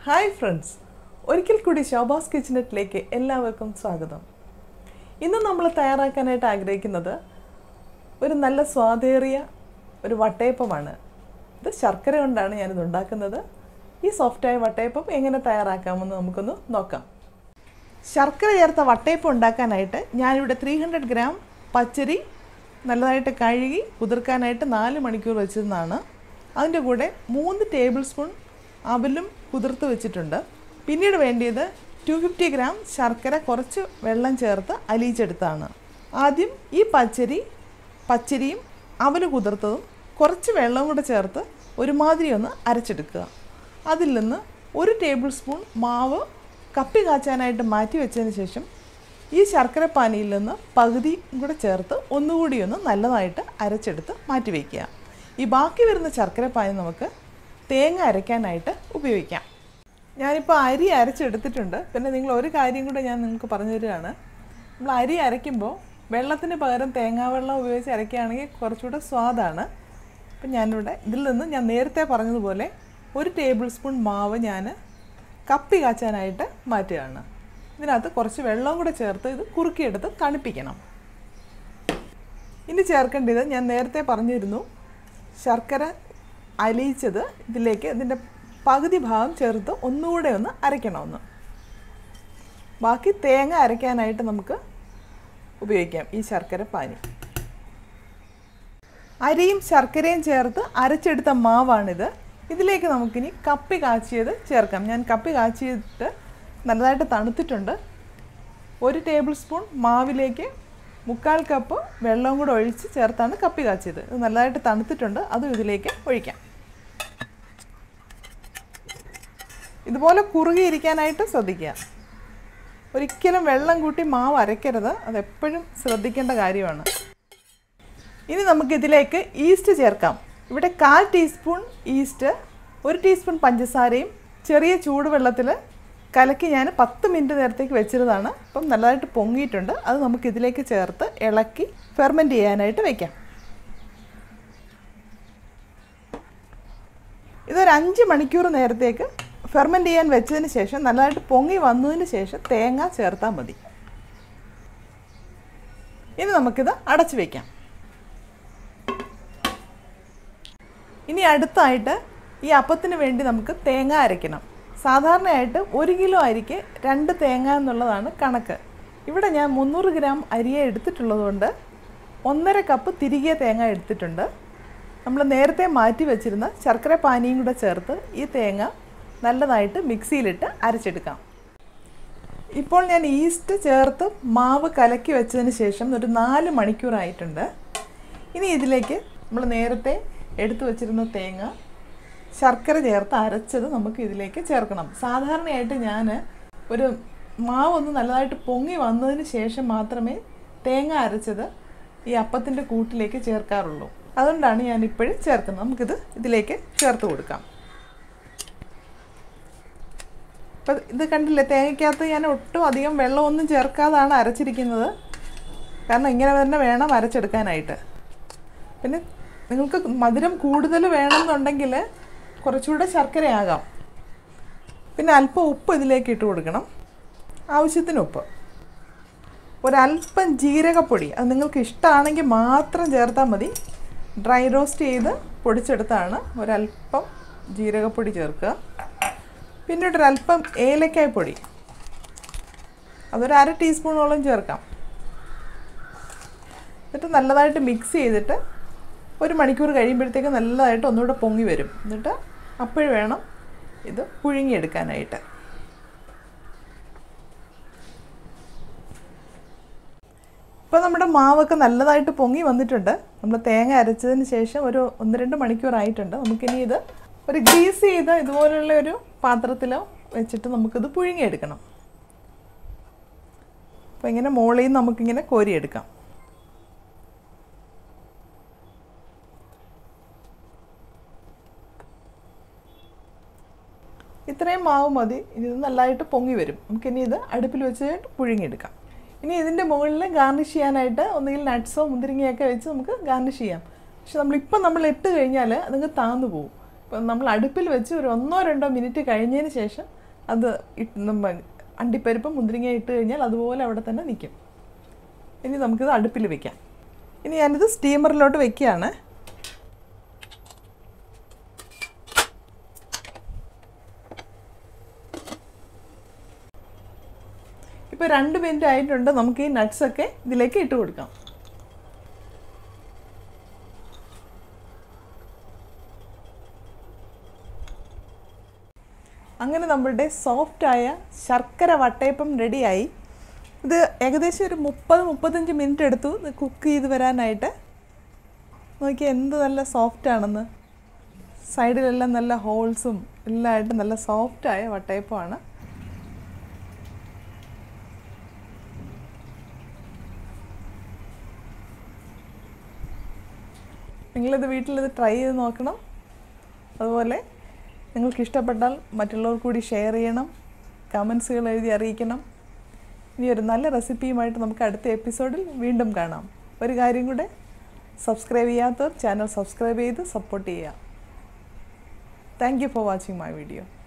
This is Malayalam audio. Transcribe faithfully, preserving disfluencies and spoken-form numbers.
ഹായ് ഫ്രണ്ട്സ്, ഒരിക്കൽ കൂടി ശോഭാസ് കിച്ചനെറ്റിലേക്ക് എല്ലാവർക്കും സ്വാഗതം. ഇന്ന് നമ്മൾ തയ്യാറാക്കാനായിട്ട് ആഗ്രഹിക്കുന്നത് ഒരു നല്ല സ്വാദേറിയ ഒരു വട്ടയപ്പമാണ്. ഇത് ശർക്കര കൊണ്ടാണ് ഞാനിത് ഉണ്ടാക്കുന്നത്. ഈ സോഫ്റ്റായ വട്ടയപ്പം എങ്ങനെ തയ്യാറാക്കാമെന്ന് നമുക്കൊന്ന് നോക്കാം. ശർക്കര ചേർത്ത വട്ടയപ്പം ഉണ്ടാക്കാനായിട്ട് ഞാനിവിടെ ത്രീ ഹൺഡ്രഡ് ഗ്രാം പച്ചരി നല്ലതായിട്ട് കഴുകി കുതിർക്കാനായിട്ട് നാല് മണിക്കൂർ വെച്ചിരുന്നതാണ്. അതിൻ്റെ കൂടെ മൂന്ന് ടേബിൾ സ്പൂൺ അവലും കുതിർത്ത് വെച്ചിട്ടുണ്ട്. പിന്നീട് വേണ്ടിയത് ടു ഫിഫ്റ്റി ഗ്രാം ശർക്കര കുറച്ച് വെള്ളം ചേർത്ത് അലിയിച്ചെടുത്താണ്. ആദ്യം ഈ പച്ചരി പച്ചരിയും അവല് കുതിർത്തതും കുറച്ച് വെള്ളം കൂടെ ചേർത്ത് ഒരുമാതിരി ഒന്ന് അരച്ചെടുക്കുക. അതിൽ നിന്ന് ഒരു ടേബിൾ സ്പൂൺ മാവ് കപ്പി കാച്ചാനായിട്ട് മാറ്റി വെച്ചതിന് ശേഷം ഈ ശർക്കര പാനിയിൽ നിന്ന് പകുതി കൂടെ ചേർത്ത് ഒന്നുകൂടി ഒന്ന് നല്ലതായിട്ട് അരച്ചെടുത്ത് മാറ്റി വയ്ക്കുക. ഈ ബാക്കി വരുന്ന ശർക്കര പാനി നമുക്ക് തേങ്ങ അരയ്ക്കാനായിട്ട് ഉപയോഗിക്കാം. ഞാനിപ്പോൾ അരി അരച്ചെടുത്തിട്ടുണ്ട്. പിന്നെ നിങ്ങൾ ഒരു കാര്യം കൂടെ ഞാൻ നിങ്ങൾക്ക് പറഞ്ഞു തരികയാണ്. നമ്മൾ അരി അരയ്ക്കുമ്പോൾ വെള്ളത്തിന് പകരം തേങ്ങാവെള്ളം ഉപയോഗിച്ച് അരയ്ക്കുകയാണെങ്കിൽ കുറച്ചുകൂടെ സ്വാദാണ്. അപ്പം ഞാനിവിടെ ഇതിൽ നിന്ന് ഞാൻ നേരത്തെ പറഞ്ഞതുപോലെ ഒരു ടേബിൾ സ്പൂൺ മാവ് ഞാൻ കപ്പി കാച്ചാനായിട്ട് മാറ്റുകയാണ്. ഇതിനകത്ത് കുറച്ച് വെള്ളവും കൂടെ ചേർത്ത് ഇത് കുറുക്കിയെടുത്ത് തണുപ്പിക്കണം. ഇനി ചേർക്കേണ്ടത് ഞാൻ നേരത്തെ പറഞ്ഞിരുന്നു, ശർക്കര അലിയിച്ചത് ഇതിലേക്ക് ഇതിൻ്റെ പകുതി ഭാഗം ചേർത്ത് ഒന്നുകൂടെ ഒന്ന് അരയ്ക്കണമെന്ന്. ബാക്കി തേങ്ങ അരയ്ക്കാനായിട്ട് നമുക്ക് ഉപയോഗിക്കാം ഈ ശർക്കര പാനി. അരിയും ശർക്കരയും ചേർത്ത് അരച്ചെടുത്ത മാവാണിത്. ഇതിലേക്ക് നമുക്കിനി കപ്പി കാച്ചിയത് ചേർക്കാം. ഞാൻ കപ്പി കാച്ചിയിട്ട് നല്ലതായിട്ട് തണുത്തിട്ടുണ്ട്. ഒരു ടേബിൾ സ്പൂൺ മാവിലേക്ക് മുക്കാൽ കപ്പ് വെള്ളം കൂടെ ഒഴിച്ച് ചേർത്താണ് കപ്പി കാച്ചിയത്. ഇത് നല്ലതായിട്ട് തണുത്തിട്ടുണ്ട്. അതും ഇതിലേക്ക് ഒഴിക്കാം. ഇതുപോലെ കുറുകിയിരിക്കാനായിട്ട് ശ്രദ്ധിക്കുക. ഒരിക്കലും വെള്ളം കൂട്ടി മാവ് അരയ്ക്കരുത്. അതെപ്പോഴും ശ്രദ്ധിക്കേണ്ട കാര്യമാണ്. ഇനി നമുക്കിതിലേക്ക് ഈസ്റ്റ് ചേർക്കാം. ഇവിടെ കാൽ ടീസ്പൂൺ ഈസ്റ്റ്, ഒരു ടീസ്പൂൺ പഞ്ചസാരയും ചെറിയ ചൂടുവെള്ളത്തിൽ കലക്കി ഞാൻ പത്ത് മിനിറ്റ് നേരത്തേക്ക് വെച്ചിരുന്നതാണ്. അപ്പം നല്ലതായിട്ട് പൊങ്ങിയിട്ടുണ്ട്. അത് നമുക്കിതിലേക്ക് ചേർത്ത് ഇളക്കി ഫെർമെൻറ്റ് ചെയ്യാനായിട്ട് വയ്ക്കാം. ഇതൊരു അഞ്ച് മണിക്കൂർ നേരത്തേക്ക് ഫെർമെൻറ്റ് ചെയ്യാൻ വെച്ചതിന് ശേഷം നല്ലതായിട്ട് പൊങ്ങി വന്നതിന് ശേഷം തേങ്ങ ചേർത്താൽ മതി. ഇനി നമുക്കിത് അടച്ചു വയ്ക്കാം. ഇനി അടുത്തായിട്ട് ഈ അപ്പത്തിന് വേണ്ടി നമുക്ക് തേങ്ങ അരയ്ക്കണം. സാധാരണയായിട്ട് ഒരു കിലോ അരിക്ക് രണ്ട് തേങ്ങ എന്നുള്ളതാണ് കണക്ക്. ഇവിടെ ഞാൻ മുന്നൂറ് ഗ്രാം അരിയെ എടുത്തിട്ടുള്ളതുകൊണ്ട് ഒന്നര കപ്പ് തിരികെ തേങ്ങ എടുത്തിട്ടുണ്ട്. നമ്മൾ നേരത്തെ മാറ്റി വെച്ചിരുന്ന ശർക്കര പാനിയും കൂടെ ചേർത്ത് ഈ തേങ്ങ നല്ലതായിട്ട് മിക്സിയിലിട്ട് അരച്ചെടുക്കാം. ഇപ്പോൾ ഞാൻ ഈസ്റ്റ് ചേർത്ത് മാവ് കലക്കി വെച്ചതിന് ശേഷം ഒരു നാല് മണിക്കൂറായിട്ടുണ്ട്. ഇനി ഇതിലേക്ക് നമ്മൾ നേരത്തെ എടുത്തു വച്ചിരുന്ന തേങ്ങ ശർക്കര ചേർത്ത് അരച്ചത് നമുക്ക് ഇതിലേക്ക് ചേർക്കണം. സാധാരണയായിട്ട് ഞാൻ ഒരു മാവൊന്ന് നല്ലതായിട്ട് പൊങ്ങി വന്നതിന് ശേഷം മാത്രമേ തേങ്ങ അരച്ചത് ഈ അപ്പത്തിൻ്റെ കൂട്ടിലേക്ക് ചേർക്കാറുള്ളൂ. അതുകൊണ്ടാണ് ഞാനിപ്പോഴും ചേർക്കുന്നത്. നമുക്കിത് ഇതിലേക്ക് ചേർത്ത് കൊടുക്കാം. അപ്പം ഇത് കണ്ടില്ലേ, തേങ്ങയ്ക്കകത്ത് ഞാൻ ഒട്ടും അധികം വെള്ളമൊന്നും ചേർക്കാതാണ് അരച്ചിരിക്കുന്നത്. കാരണം ഇങ്ങനെ തന്നെ വേണം അരച്ചെടുക്കാനായിട്ട്. പിന്നെ നിങ്ങൾക്ക് മധുരം കൂടുതൽ വേണമെന്നുണ്ടെങ്കിൽ കുറച്ചുകൂടെ ശർക്കരയാകാം. പിന്നെ അല്പം ഉപ്പ് ഇതിലേക്ക് ഇട്ട് കൊടുക്കണം, ആവശ്യത്തിന് ഉപ്പ്. ഒരല്പം ജീരകപ്പൊടി, അത് നിങ്ങൾക്ക് ഇഷ്ടമാണെങ്കിൽ മാത്രം ചേർത്താൽ മതി. ഡ്രൈ റോസ്റ്റ് ചെയ്ത് പൊടിച്ചെടുത്താണ്. ഒരല്പം ജീരകപ്പൊടി ചേർക്കുക. പിന്നീട് ഒരല്പം ഏലക്കായ പൊടി, അതൊരു അര ടീസ്പൂണോളം ചേർക്കാം. എന്നിട്ട് നല്ലതായിട്ട് മിക്സ് ചെയ്തിട്ട് ഒരു മണിക്കൂർ കഴിയുമ്പോഴത്തേക്ക് നല്ലതായിട്ട് ഒന്നുകൂടെ പൊങ്ങി വരും. എന്നിട്ട് അപ്പോൾ വേണം ഇത് പുഴുങ്ങിയെടുക്കാനായിട്ട്. ഇപ്പോൾ നമ്മുടെ മാവൊക്കെ നല്ലതായിട്ട് പൊങ്ങി വന്നിട്ടുണ്ട്. നമ്മൾ തേങ്ങ അരച്ചതിന് ശേഷം ഒരു ഒന്ന് രണ്ട് മണിക്കൂറായിട്ടുണ്ട്. നമുക്കിനി ഇത് ഒരു ഗ്രീസ് ചെയ്ത ഇതുപോലുള്ള ഒരു പാത്രത്തിലോ വെച്ചിട്ട് നമുക്കിത് പുഴുങ്ങിയെടുക്കണം. അപ്പോൾ ഇങ്ങനെ മുകളിൽ നിന്ന് നമുക്കിങ്ങനെ കോരിയെടുക്കാം. ഇത്രയും മാവ് മതി. ഇത് നല്ലതായിട്ട് പൊങ്ങി വരും. നമുക്കിനി ഇത് അടുപ്പിൽ വെച്ച് പുഴുങ്ങിയെടുക്കാം. ഇനി ഇതിൻ്റെ മുകളിൽ ഗാർണിഷ് ചെയ്യാനായിട്ട് ഒന്നുകിൽ നട്ട്സോ മുന്തിരിങ്ങയൊക്കെ വെച്ച് നമുക്ക് ഗാർണിഷ് ചെയ്യാം. പക്ഷെ നമ്മളിപ്പം നമ്മൾ ഇട്ട് കഴിഞ്ഞാൽ അതങ്ങ് താന്നു പോകും. ഇപ്പം നമ്മൾ അടുപ്പിൽ വെച്ച് ഒരു ഒന്നോ രണ്ടോ മിനിറ്റ് കഴിഞ്ഞതിന് ശേഷം അത് ഇട്ട് നമ്മൾ അണ്ടിപ്പരിപ്പ് മുന്തിരിങ്ങ ഇട്ട് കഴിഞ്ഞാൽ അതുപോലെ അവിടെ തന്നെ നിൽക്കും. ഇനി നമുക്കിത് അടുപ്പിൽ വെക്കാം. ഇനി ഞാനിത് സ്റ്റീമറിലോട്ട് വെക്കുകയാണ്. ഇപ്പോൾ രണ്ട് മിനിറ്റ് ആയിട്ടുണ്ട്. നമുക്ക് ഈ നട്ട്സൊക്കെ ഇതിലേക്ക് ഇട്ട് കൊടുക്കാം. അങ്ങനെ നമ്മളുടെ സോഫ്റ്റായ ശർക്കര വട്ടയപ്പം റെഡിയായി. ഇത് ഏകദേശം ഒരു മുപ്പത് മുപ്പത്തഞ്ച് മിനിറ്റ് എടുത്തു ഇത് കുക്ക് ചെയ്ത് വരാനായിട്ട്. നോക്കിയാൽ എന്ത് നല്ല സോഫ്റ്റാണെന്ന്. സൈഡിലെല്ലാം നല്ല ഹോൾസും എല്ലാമായിട്ട് നല്ല സോഫ്റ്റായ വട്ടയപ്പമാണ്. നിങ്ങളിത് വീട്ടിലിത് ട്രൈ ചെയ്ത് നോക്കണം. അതുപോലെ നിങ്ങൾക്ക് ഇഷ്ടപ്പെട്ടാൽ മറ്റുള്ളവർ കൂടി ഷെയർ ചെയ്യണം, കമൻസുകൾ എഴുതി അറിയിക്കണം. ഇനി ഒരു നല്ല റെസിപ്പിയുമായിട്ട് നമുക്ക് അടുത്ത എപ്പിസോഡിൽ വീണ്ടും കാണാം. ഒരു കാര്യം കൂടെ, സബ്സ്ക്രൈബ് ചെയ്യാത്തവർ ചാനൽ സബ്സ്ക്രൈബ് ചെയ്ത് സപ്പോർട്ട് ചെയ്യുക. Thank you for watching my video.